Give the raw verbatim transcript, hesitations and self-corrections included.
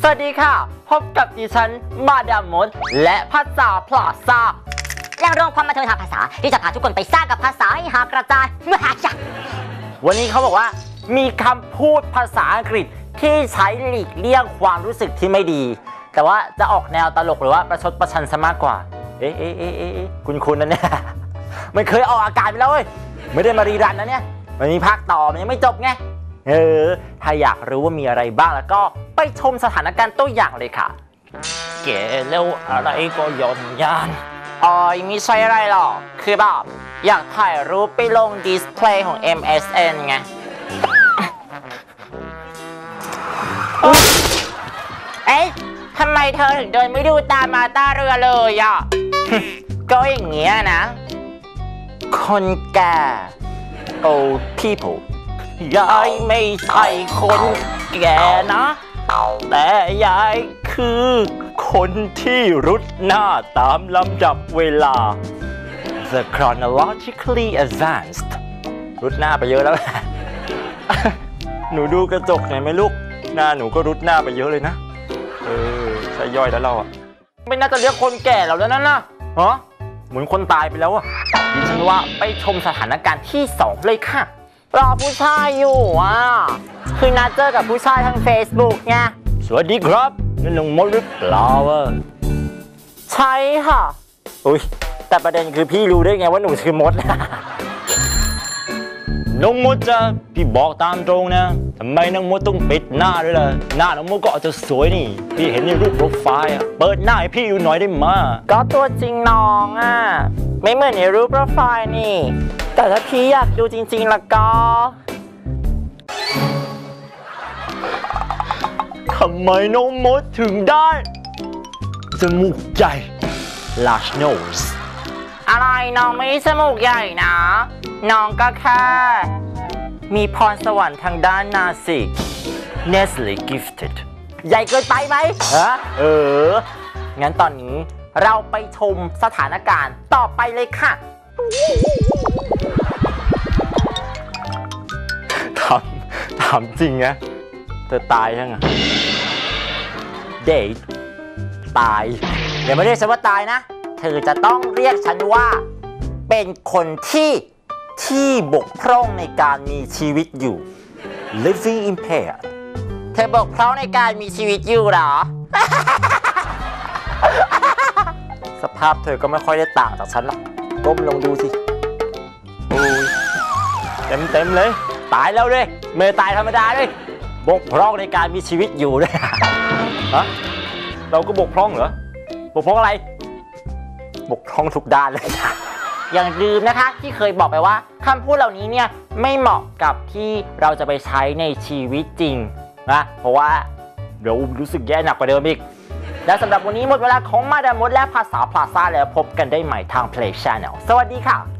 วัสดีค่ะพบกับดิฉันมาดามมดและภาษาพลาซ่าแหล่งรวมความบันเทิงทางภาษาที่จะพาทุกคนไปสร้างกับภาษาให้หากระจายมหาจักรวันนี้เขาบอกว่ามีคำพูดภาษาอังกฤษที่ใช้หลีกเลี่ยงความรู้สึกที่ไม่ดีแต่ว่าจะออกแนวตลกหรือว่าประชดประชันซะมากกว่าเอ๊ะเอ๊ะเอ๊ะเอ๊ะคุณคุณนั่นเนี่ยมันเคยออกอากาศไปแล้วเว้ยไม่ได้มารีรันนะเนี่ยมันมีภาคต่อมันยังไม่จบไงเออถ้าอยากรู้ว่ามีอะไรบ้างแล้วก็ไปชมสถานการณ์ตัวอย่างเลยค่ะเก๋แล้วอะไรก็ย้อนยานอ๋อไม่ใช่อะไรหรอกคือแบบอยากถ่ายรูปไปลงดิสเพลย์ของ เอ็ม เอส เอ็น ไงเอ๊ะทำไมเธอถึงเดินไม่ดูตามาตาเรือเลยอ่ะ ก็อย่างเงี้ยนะคนแก่ old people ยายไม่ใช่คนแก่นะแต่ยายคือคนที่รุดหน้าตามลำดับเวลา the chronologically advanced รุดหน้าไปเยอะแล้ว หนูดูกระจกหน่อยไหมลูกหน้าหนูก็รุดหน้าไปเยอะเลยนะเออใช่ย่อยแล้วเราอ่ะไม่น่าจะเรียกคนแก่เราแล้วนั่นนะฮะเหมือนคนตายไปแล้วอ่ะดิฉันว่าไปชมสถานการณ์ที่สองเลยค่ะรอผู้ชายอยู่อ่ะคือนัดเจอกับผู้ชายทาง Facebook ไงสวัสดีครับนี่น้องมดหรือเปล่าใช่ค่ะอุ้ยแต่ประเด็นคือพี่รู้ได้ไงว่าหนูคือมดน้องมดจะพี่บอกตามตรงนะทำไมน้องมดต้องปิดหน้าด้วยล่ะหน้าน้องมดก็อาจจะสวยนี่พี่เห็นในรูปโปรไฟล์อ่ะเปิดหน้าให้พี่อยู่หน่อยได้มาก็ตัวจริงน้องอ่ะไม่เหมือนในรูปโปรไฟล์นี่แต่ถ้าพี่อยากดูจริงๆล่ะก็ทำไมน้องมดถึงได้จมูกใหญ่ large nose อะไรน้องไม่จมูกใหญ่นะน้องก็แค่มีพรสวรรค์ทางด้านนาสิก Nestle gifted ใหญ่เกินไปไหมฮะเอองั้นตอนนี้เราไปชมสถานการณ์ต่อไปเลยค่ะถามถามจริงนะเธอตายยังอะเดทตายเดี๋ยวไม่เรียกฉันว่าตายนะเธอจะต้องเรียกฉันว่าเป็นคนที่ที่บกพร่องในการมีชีวิตอยู่ living impaired เธอบกพร่องในการมีชีวิตอยู่หรอ สภาพเธอก็ไม่ค่อยได้ต่างจากฉันหรอกก้มลงดูสิโอ้ยเต็มเต็มเลยตายแล้วเลยไม่ตายธรรมดาเลยบกพร่องในการมีชีวิตอยู่ด้วย ฮะเราก็บกพร่องเหรอบกพร่องอะไรบกพร่องทุกด้านเลยค่ะอย่างลืมนะคะที่เคยบอกไปว่าคำพูดเหล่านี้เนี่ยไม่เหมาะกับที่เราจะไปใช้ในชีวิตจริงนะเพราะว่าเดี๋ยวรู้สึกแย่หนักกว่าเดิมอีกและสำหรับวันนี้หมดเวลาของมาดามมดและภาษาพลาซ่าแล้วพบกันได้ใหม่ทาง Play Channel สวัสดีค่ะ